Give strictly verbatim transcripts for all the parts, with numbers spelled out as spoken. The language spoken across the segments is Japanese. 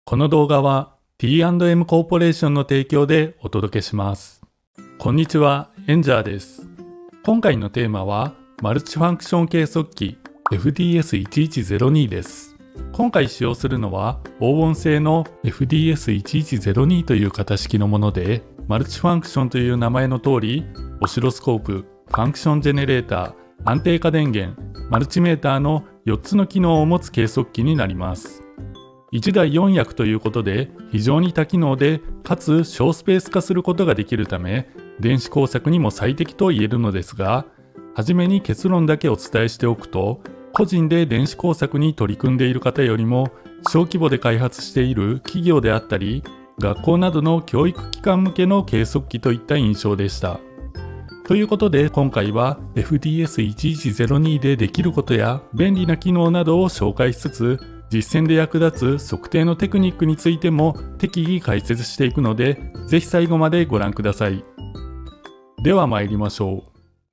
この動画は ティーアンドエム コーポレーションの提供でお届けします。こんにちは、エンジャーです。今回のテーマはマルチファンクション計測器 エフディーエスいちいちゼロに です。今回使用するのは黄金製の エフディーエスいちいちゼロに という型式のもので、マルチファンクションという名前の通り、オシロスコープ、ファンクションジェネレーター、安定化電源、マルチメーターのよっつの機能を持つ計測器になります。いちだいよん役ということで非常に多機能でかつ小スペース化することができるため、電子工作にも最適と言えるのですが、はじめに結論だけお伝えしておくと、個人で電子工作に取り組んでいる方よりも小規模で開発している企業であったり学校などの教育機関向けの計測器といった印象でした。ということで今回は エフディーエスいちいちゼロに でできることや便利な機能などを紹介しつつ、実践で役立つ測定のテクニックについても適宜解説していくので、ぜひ最後までご覧ください。では参りましょう。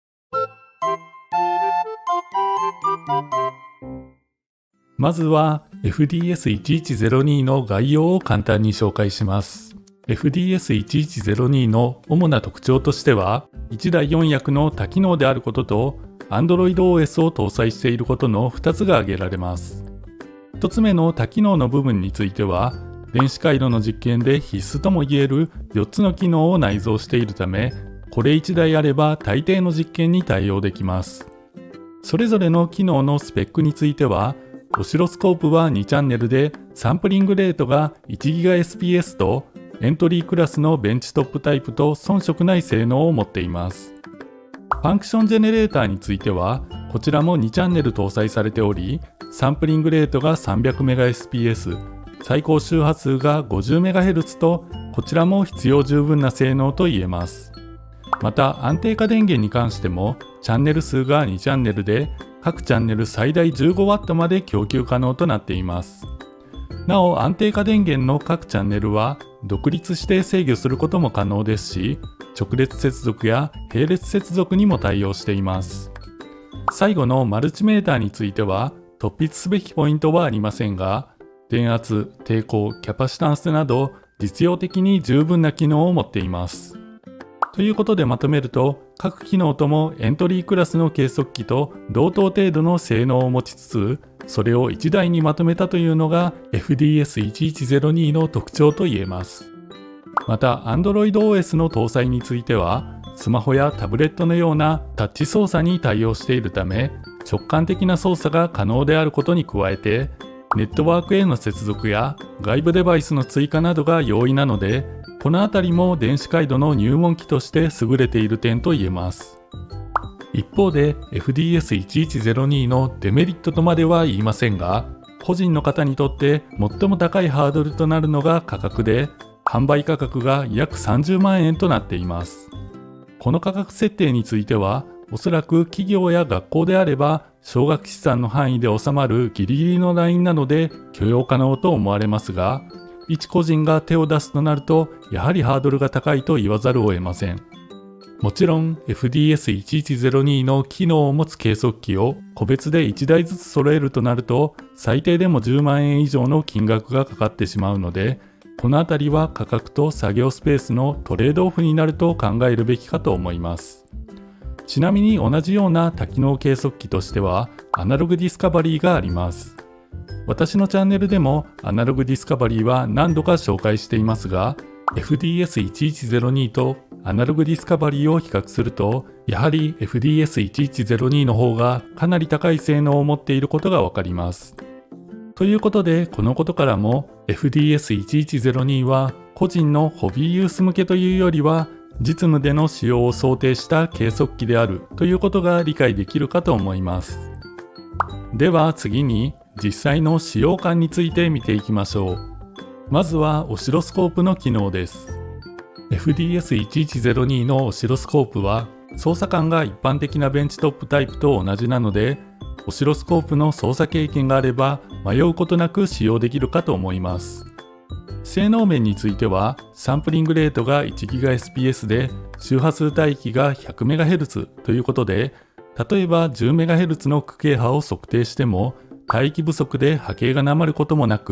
まずは エフディーエスいちいちゼロに の概要を簡単に紹介します。エフディーエスいちいちゼロに の主な特徴としては、いちだいよん役の多機能であることと アンドロイドオーエス を搭載していることのふたつが挙げられます。ひとつめの多機能の部分については、電子回路の実験で必須とも言えるよっつの機能を内蔵しているため、これいちだいあれば大抵の実験に対応できます。それぞれの機能のスペックについては、オシロスコープはにチャンネルでサンプリングレートが いちギガエスピーエス とエントリークラスのベンチトップタイプと遜色ない性能を持っています。ファンクションジェネレーターについては、こちらもにチャンネル搭載されており、サンプリングレートが さんびゃくメガエスピーエス、最高周波数が ごじゅうメガヘルツ と、こちらも必要十分な性能と言えます。また安定化電源に関しても、チャンネル数がにチャンネルで、各チャンネル最大 じゅうごワット まで供給可能となっています。なお安定化電源の各チャンネルは独立して制御することも可能ですし、直列接続や並列接続にも対応しています。最後のマルチメーターについては突筆すべきポイントはありませんが、電圧、抵抗、キャパシタンスなど実用的に十分な機能を持っています。ということでまとめると、各機能ともエントリークラスの計測器と同等程度の性能を持ちつつ、それをいちだいにまとめたというのが エフディーエスいちいちゼロに の特徴と言えます。また Android オーエス の搭載については、スマホやタブレットのようなタッチ操作に対応しているため、直感的な操作が可能であることに加えて、ネットワークへの接続や外部デバイスの追加などが容易なので、このあたりも電子回路の入門機として優れている点と言えます。一方で エフディーエスいちいちゼロに のデメリットとまでは言いませんが、個人の方にとって最も高いハードルとなるのが価格で、販売価格が約さんじゅうまんえんとなっています。この価格設定については、おそらく企業や学校であれば少額資産の範囲で収まるギリギリのラインなので許容可能と思われますが、一個人が手を出すとなるとやはりハードルが高いと言わざるを得ません。もちろん エフディーエスいちいちゼロに の機能を持つ計測器を個別でいちだいずつ揃えるとなると最低でもじゅうまんえん以上の金額がかかってしまうので、このあたりは価格と作業スペースのトレードオフになると考えるべきかと思います。ちなみに同じような多機能計測器としてはアナログディスカバリーがあります。私のチャンネルでもアナログディスカバリーは何度か紹介していますが、 エフディーエスいちいちゼロに とアナログディスカバリーを比較すると、やはり エフディーエスいちいちゼロに の方がかなり高い性能を持っていることがわかります。ということでこのことからも エフディーエスいちいちゼロに は個人のホビーユース向けというよりは実務での使用を想定した計測器であるということが理解できるかと思います。では次に実際の使用感について見ていきましょう。まずはオシロスコープの機能です。エフディーエスいちいちゼロに のオシロスコープは操作感が一般的なベンチトップタイプと同じなので、オシロスコープの操作経験があれば迷うことなく使用できるかと思います。性能面についてはサンプリングレートが いちギガエスピーエス で周波数帯域が ひゃくメガヘルツ ということで、例えば じゅうメガヘルツ の区形波を測定しても帯域不足で波形がなまることもなく、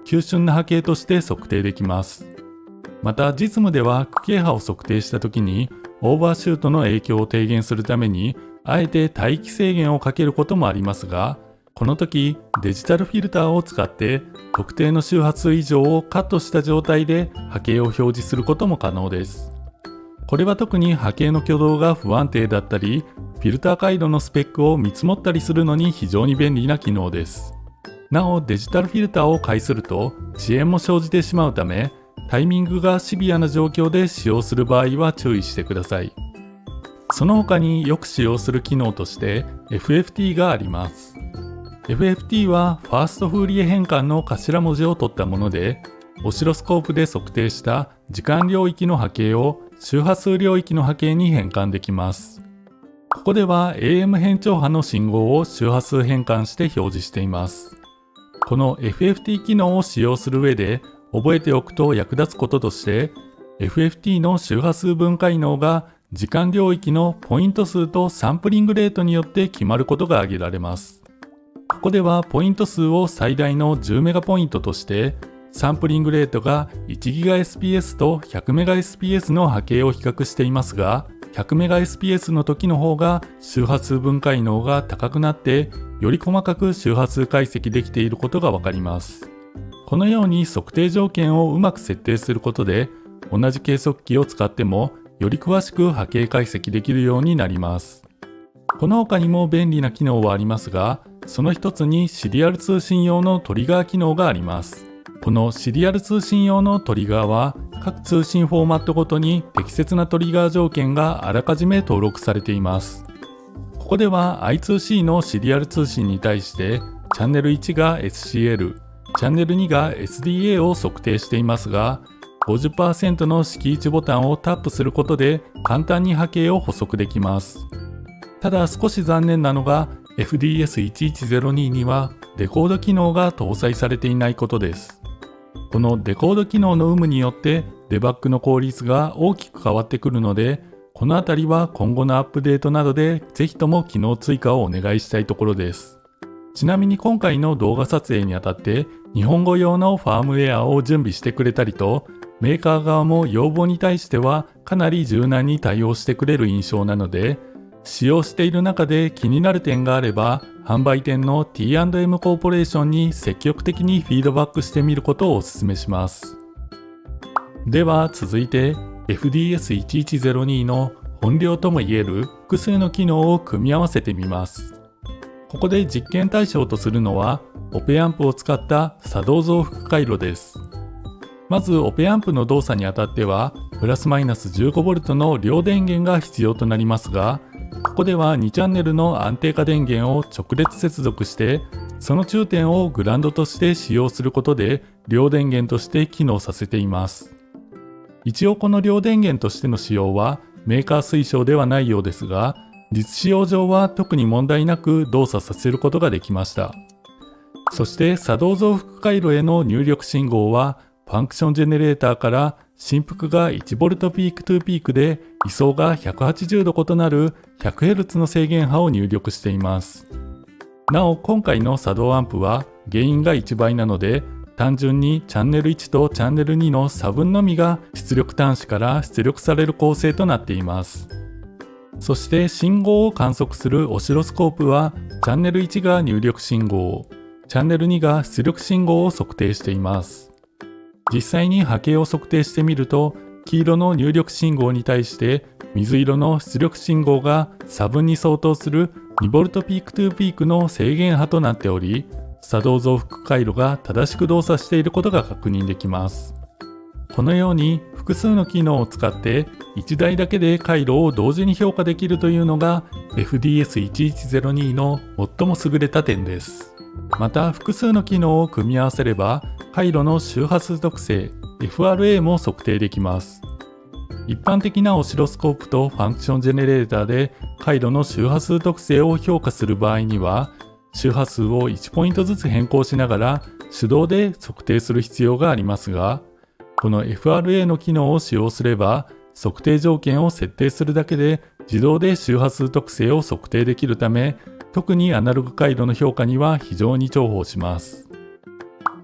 急峻な波形として測定できます。また実務では区形波を測定した時にオーバーシュートの影響を低減するためにあえて帯域制限をかけることもありますが、この時デジタルフィルターを使って特定の周波数以上をカットした状態で波形を表示することも可能です。これは特に波形の挙動が不安定だったり、フィルター回路のスペックを見積もったりするのに非常に便利な機能です。なおデジタルフィルターを介すると遅延も生じてしまうため、タイミングがシビアな状況で使用する場合は注意してください。その他によく使用する機能として エフエフティー があります。エフエフティー はファーストフーリエ変換の頭文字を取ったもので、オシロスコープで測定した時間領域の波形を周波数領域の波形に変換できます。ここでは エーエム 変調波の信号を周波数変換して表示しています。この エフエフティー 機能を使用する上で覚えておくと役立つこととして、エフエフティー の周波数分解能が時間領域のポイント数とサンプリングレートによって決まることが挙げられます。ここではポイント数を最大のじゅうメガポイントとして、サンプリングレートが いちギガエスピーエス と ひゃくメガエスピーエス の波形を比較していますが、ひゃくメガエスピーエス の時の方が周波数分解能が高くなって、より細かく周波数解析できていることがわかります。このように測定条件をうまく設定することで、同じ計測器を使ってもより詳しく波形解析できるようになります。この他にも便利な機能はありますが、その一つにシリアル通信用のトリガー機能があります。このシリアル通信用のトリガーは各通信フォーマットごとに適切なトリガー条件があらかじめ登録されています。ここでは アイツーシー のシリアル通信に対してチャンネルいちが エスシーエル、チャンネルにが エスディーエー を測定していますが、ごじゅっパーセント の識位置ボタンをタップすることで簡単に波形を補足できます。ただ少し残念なのが エフディーエスいちいちゼロに にはデコード機能が搭載されていないことです。このデコード機能の有無によってデバッグの効率が大きく変わってくるので、このあたりは今後のアップデートなどでぜひとも機能追加をお願いしたいところです。ちなみに今回の動画撮影にあたって日本語用のファームウェアを準備してくれたりと、メーカー側も要望に対してはかなり柔軟に対応してくれる印象なので、使用している中で気になる点があれば販売店の ティーアンドエム コーポレーションに積極的にフィードバックしてみることをお勧めします。では続いて エフディーエスいちいちゼロに の本領ともいえる複数の機能を組み合わせてみます。ここで実験対象とするのはオペアンプを使った作動増幅回路です。まずオペアンプの動作にあたってはプラスマイナス じゅうごボルト の両電源が必要となりますが、ここではにチャンネルの安定化電源を直列接続して、その中点をグラウンドとして使用することで両電源として機能させています。一応この両電源としての使用はメーカー推奨ではないようですが、実使用上は特に問題なく動作させることができました。そして作動増幅回路への入力信号はファンクションジェネレーターから振幅が いちボルト ピークトゥーピークで位相がひゃくはちじゅうど異なる ひゃくヘルツ の制限波を入力しています。なお今回の作動アンプはゲインがいちばいなので、単純にチャンネルいちとチャンネルにの差分のみが出力端子から出力される構成となっています。そして信号を観測するオシロスコープはチャンネルいちが入力信号、チャンネルにが出力信号を測定しています。実際に波形を測定してみると、黄色の入力信号に対して水色の出力信号が差分に相当するにボルト ピークトゥーピークの制限波となっており、作動増幅回路が正しく動作していることが確認できます。このように複数の機能を使っていちだいだけで回路を同時に評価できるというのが エフディーエスいちいちゼロに の最も優れた点です。また複数の機能を組み合わせれば回路の周波数特性 エフアールエー も測定できます。一般的なオシロスコープとファンクションジェネレーターで回路の周波数特性を評価する場合には、周波数をいちポイントずつ変更しながら手動で測定する必要がありますが、この エフアールエー の機能を使用すれば測定条件を設定するだけで自動で周波数特性を測定できるため、特にアナログ回路の評価には非常に重宝します。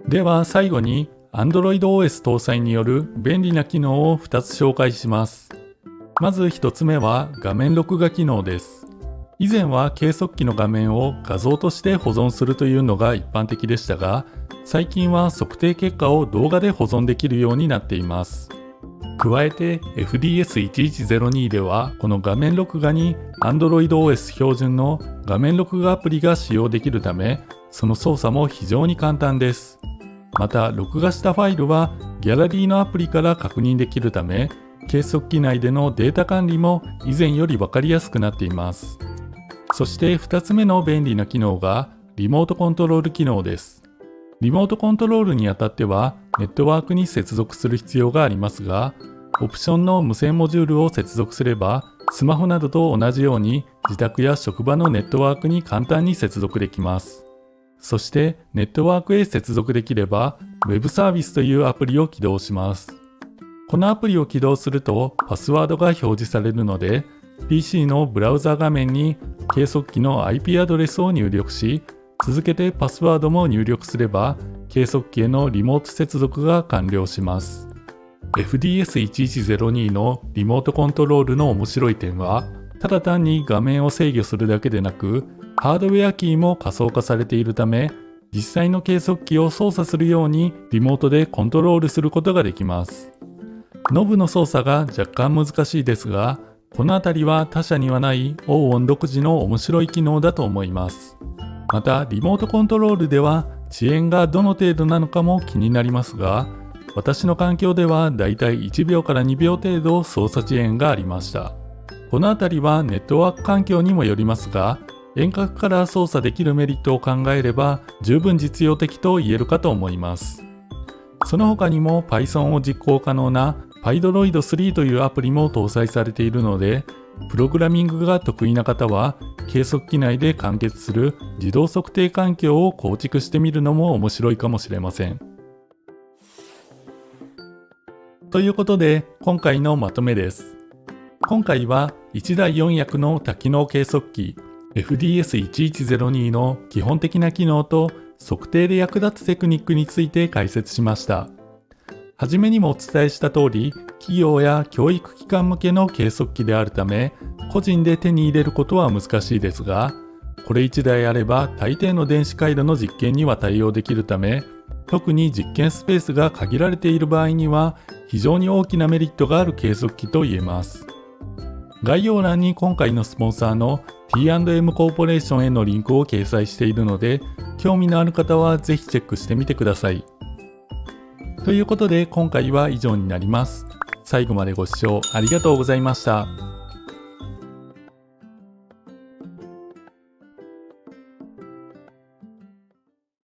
では最後に Android オーエス 搭載による便利な機能をふたつ紹介します。まずひとつめは画面録画機能です。以前は計測器の画面を画像として保存するというのが一般的でしたが、最近は測定結果を動画で保存できるようになっています。加えて エフディーエスいちいちゼロに ではこの画面録画に Android オーエス 標準の画面録画アプリが使用できるため、その操作も非常に簡単です。また録画したファイルはギャラリーのアプリから確認できるため、計測器内でのデータ管理も以前より分かりやすくなっています。そしてふたつめの便利な機能がリモートコントロール機能です。リモートコントロールにあたってはネットワークに接続する必要がありますが、オプションの無線モジュールを接続すれば、スマホなどと同じように自宅や職場のネットワークに簡単に接続できます。そしてネットワークへ接続できれば Web サービスというアプリを起動します。このアプリを起動するとパスワードが表示されるので、 ピーシー のブラウザ画面に計測器の アイピー アドレスを入力し、続けてパスワードも入力すれば計測器へのリモート接続が完了します。エフディーエスいちいちゼロに のリモートコントロールの面白い点は、ただ単に画面を制御するだけでなく、ハードウェアキーも仮想化されているため、実際の計測器を操作するようにリモートでコントロールすることができます。ノブの操作が若干難しいですが、このあたりは他社にはないオーオン独自の面白い機能だと思います。また、リモートコントロールでは遅延がどの程度なのかも気になりますが、私の環境ではだいたいいちびょうからにびょう程度操作遅延がありました。このあたりはネットワーク環境にもよりますが、遠隔から操作できるメリットを考えれば十分実用的と言えるかと思います。その他にも Python を実行可能な PyDroid スリーというアプリも搭載されているので、プログラミングが得意な方は計測器内で完結する自動測定環境を構築してみるのも面白いかもしれません。ということで今回のまとめです。今回はいちだいよん役の多機能計測器 エフディーエスいちいちゼロに の基本的な機能と測定で役立つテクニックについて解説しました。はじめにもお伝えした通り、企業や教育機関向けの計測器であるため、個人で手に入れることは難しいですが、これいちだいあれば大抵の電子回路の実験には対応できるため、特に実験スペースが限られている場合には非常に大きなメリットがある計測器と言えます。概要欄に今回のスポンサーの ティーアンドエム コーポレーションへのリンクを掲載しているので、興味のある方はぜひチェックしてみてください。ということで今回は以上になります。最後までご視聴ありがとうございました。